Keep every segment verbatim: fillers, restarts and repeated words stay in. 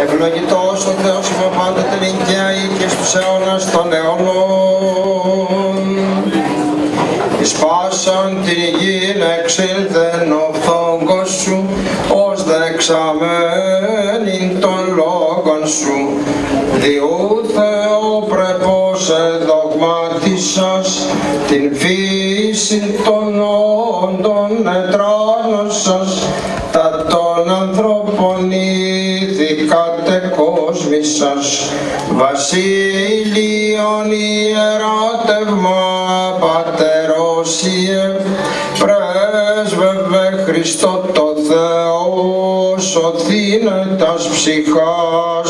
Ευλογητός ο Θεός που πάντοτε νικιάει και στους αιώνας των αιώνων. Εις πάσαν την γην εξήλθεν ο φθόγκος σου, ως δεξαμένην των λόγων σου. Διού Θεόπρεπος εδογμάτισας την φύση των όντων ετράνωσας, τα των ανθρώπων ήδη κατεκόσμησας. Βασίλειον ιεράτευμα πατερόσιε, πρέσβευε Χριστό το Θεό, σωθήνε τας ψυχάς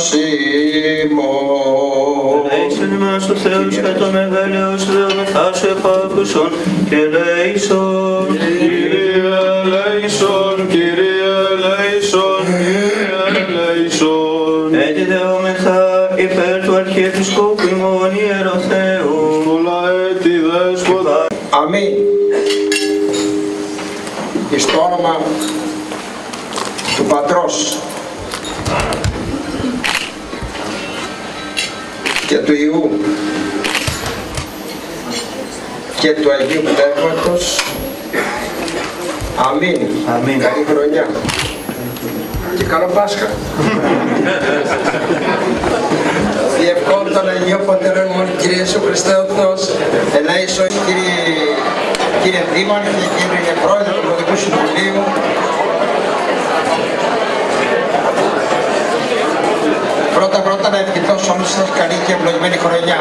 ημών. Ελέησον ημάς ο Θεός και το μεγαλειός δεομεθά σου επάκουσον και ελέησον. Κύριε ελέησον, Κύριε ελέησον, Κύριε ελέησον. Έτσι δεόμεθα υπέρ του Αρχιεπισκόπου ημών Ιεροθέου. Πολλά έτη δέσποτα. Αμήν. Εις το όνομα του Πατρός και του Υιού και του Αγίου Πνεύματος. Αμήν. Αμήν. Καλή χρονιά και καλό Πάσχα. Διευκόν των Αγίων Πατερών μου, Κύριε Ιησού Χριστέ ο Θεός, ελέησον κύριε, κύριε Δήμαρχε, κύριε Πρόεδρε του Δημοτικού Συμβουλίου, πρώτα πρώτα να ευχηθώ σε όλους σας καλή και ευλογημένη χρονιά.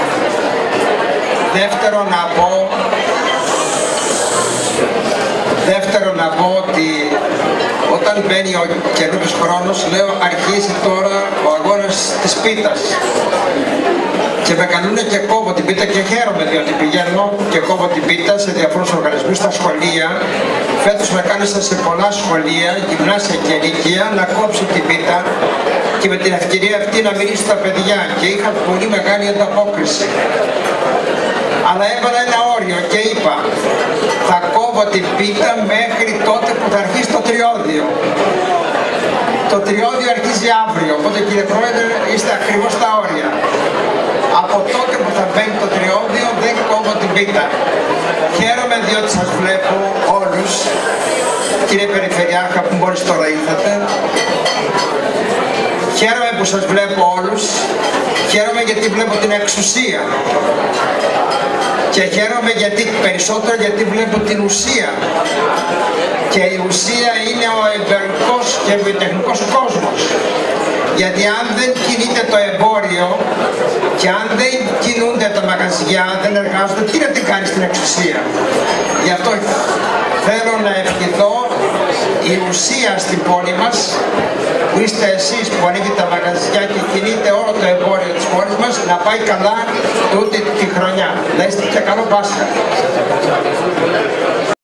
Δεύτερον να πω, δεύτερον να πω ότι όταν μπαίνει ο καινούργιος χρόνος, λέω αρχίζει τώρα ο αγώνας της πίτας. Και με καλούνε και κόβω την πίτα και χαίρομαι διότι πηγαίνω και κόβω την πίτα σε διαφόρους οργανισμούς, στα σχολεία. Φέτος με κάλεσα σε πολλά σχολεία, γυμνάσια και ηλικία, να κόψω την πίτα και με την ευκαιρία αυτή να μιλήσω στα παιδιά και είχα πολύ μεγάλη ανταπόκριση. Αλλά έβαλα ένα όριο και είπα, θα κόβω την πίτα μέχρι τότε που θα αρχίσει το τριώδιο. Το τριώδιο αρχίζει αύριο, οπότε κύριε Πρόεδρε είστε ακριβώς στα όρια. Από τότε που θα μπαίνει το τριώδιο δεν κόβω την πίτα. Χαίρομαι διότι σας βλέπω όλους, κύριε Περιφερειάρχα που μόλις τώρα ήρθατε. Χαίρομαι που σας βλέπω όλους, χαίρομαι γιατί βλέπω την εξουσία. Και χαίρομαι γιατί, περισσότερο γιατί βλέπω την ουσία. Και η ουσία είναι ο εμπορικός και βιοτεχνικός κόσμος. Γιατί αν δεν κινείται το εμπόριο και αν δεν κινούνται τα μαγαζιά, δεν εργάζονται, τι να την κάνει στην εξουσία. Γι' αυτό θέλω να ευχηθώ η ουσία στην πόλη μας, που είστε εσείς που ανοίγετε τα μαγαζιά και κινείτε όλο το εμπόριο της πόλης μας, να πάει καλά τούτη τη χρονιά. Να είστε και καλό Πάσχα.